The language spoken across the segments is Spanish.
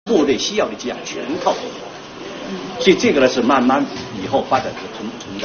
部队需要的给养全靠这个，所以这个呢是慢慢以后发展的存在。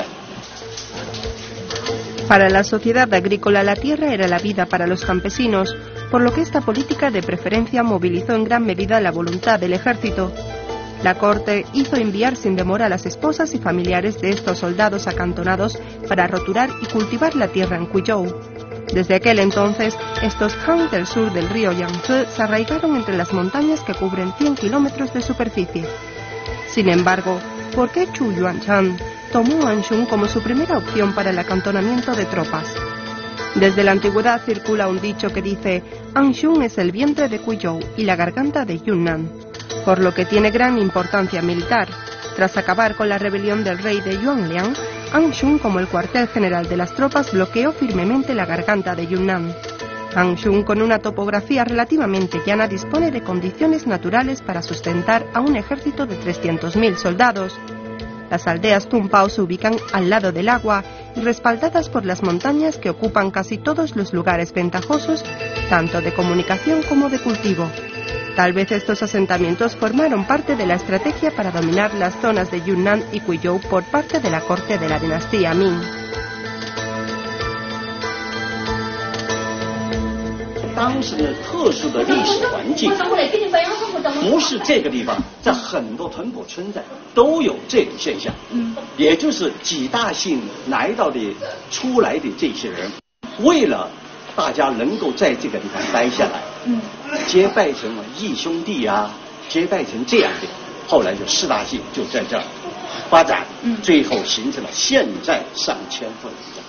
Para la sociedad agrícola, la tierra era la vida para los campesinos, por lo que esta política de preferencia movilizó en gran medida la voluntad del ejército. La corte hizo enviar sin demora a las esposas y familiares de estos soldados acantonados para roturar y cultivar la tierra en Quizhou. Desde aquel entonces, estos Han del sur del río Yangtze se arraigaron entre las montañas que cubren 100 kilómetros de superficie. Sin embargo, ¿por qué Chu Yuanshan tomó Anshun como su primera opción para el acantonamiento de tropas? Desde la antigüedad circula un dicho que dice: Anshun es el vientre de Quizhou y la garganta de Yunnan, por lo que tiene gran importancia militar. Tras acabar con la rebelión del rey de Yuanliang, Anshun, como el cuartel general de las tropas, bloqueó firmemente la garganta de Yunnan. Anshun, con una topografía relativamente llana, dispone de condiciones naturales para sustentar a un ejército de 300.000 soldados. Las aldeas Tumpao se ubican al lado del agua y respaldadas por las montañas que ocupan casi todos los lugares ventajosos, tanto de comunicación como de cultivo. Tal vez estos asentamientos formaron parte de la estrategia para dominar las zonas de Yunnan y Quizhou por parte de la corte de la dinastía Ming. 当时的特殊的历史环境，不是这个地方，在很多屯埔村寨都有这种现象。也就是几大姓来到的出来的这些人，为了大家能够在这个地方待下来，结拜成了义兄弟啊，结拜成这样的，后来就四大姓就在这儿发展，最后形成了现在上千份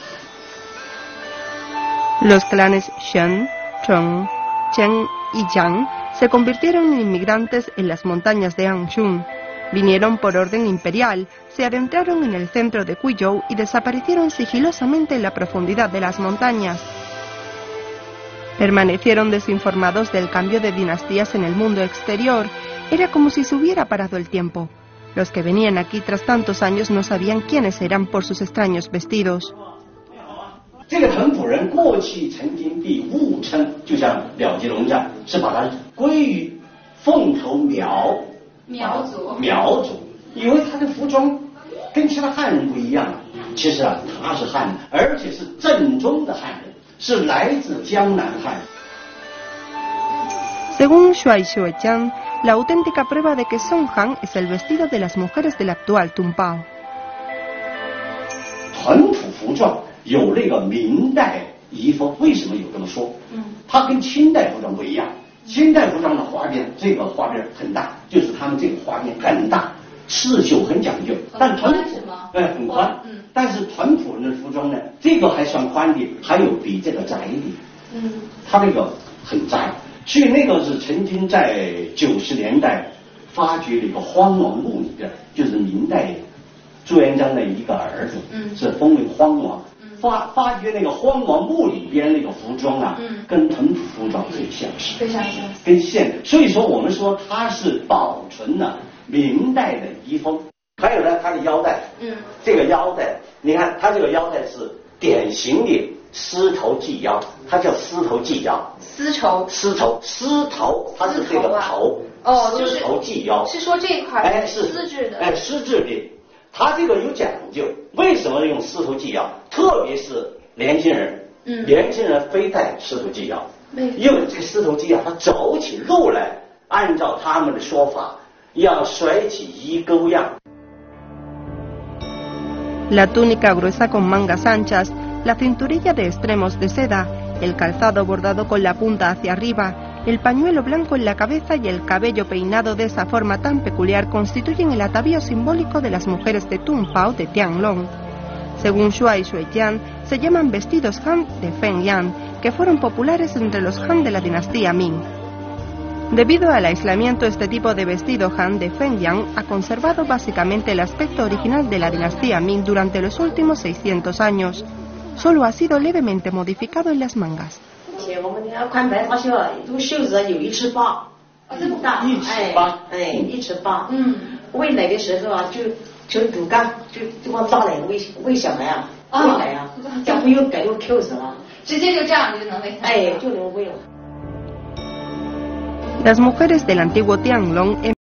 的。 Los clanes Shen, Chong, Chen y Yang se convirtieron en inmigrantes en las montañas de Anshun. Vinieron por orden imperial, se adentraron en el centro de Quizhou y desaparecieron sigilosamente en la profundidad de las montañas. Permanecieron desinformados del cambio de dinastías en el mundo exterior. Era como si se hubiera parado el tiempo. Los que venían aquí tras tantos años no sabían quiénes eran por sus extraños vestidos. 这个屯埔人过去曾经被误称，就像了结龙战，是把它归于凤头苗族，以为他的服装跟其他汉人不一样。其实啊，他是汉人，而且是正宗的汉人，是来自江南汉人。 Según Shuai Xuejian, la auténtica prueba de que son Han es el vestido de las mujeres del actual Tumpao. 屯埔服装 有那个明代遗风，为什么有这么说？它跟清代服装不一样。清代服装的花边，这个花边很大，就是他们这个花边很大，刺绣很讲究。但屯埔很宽，但是屯埔人的服装呢，这个还算宽的，还有比这个窄的。它那个很窄，所以那个是曾经在90年代发掘了一个荒王墓里边，就是明代朱元璋的一个儿子，是封为荒王。 发掘那个荒王墓里边那个服装啊，跟屯埔服装最相似， 非常相似， 跟现代，所以说我们说它是保存了明代的遗风。还有呢，它的腰带，这个腰带，你看它这个腰带是典型的丝头系腰，它叫丝头系腰。丝绸，它是这个头，丝头系腰， 是说这一块是丝质的， 丝质的。 他这个有讲究，为什么用丝头系腰？特别是年轻人，年轻人非戴丝头系腰，因为这丝头系腰，他走起路来，按照他们的说法，要甩起衣钩样。 La túnica gruesa con mangas anchas, la cinturilla de extremos de seda, el calzado bordado con la punta hacia arriba, el pañuelo blanco en la cabeza y el cabello peinado de esa forma tan peculiar constituyen el atavío simbólico de las mujeres de Tumpao de Tianlong. Según Shuai Xuejian, se llaman vestidos Han de Fengyan, que fueron populares entre los Han de la dinastía Ming. Debido al aislamiento, este tipo de vestido Han de Fengyan ha conservado básicamente el aspecto original de la dinastía Ming durante los últimos 600 años. Solo ha sido levemente modificado en las mangas. 我们要宽白花袖，这个袖子有1尺8，这么大，1尺8，喂奶的时候啊，就竹竿，就往大奶喂小孩啊，喂奶啊，这不用改用 Q 子了， 直接就这样就能喂。 就能喂了。 Las mujeres del antiguo Tianglong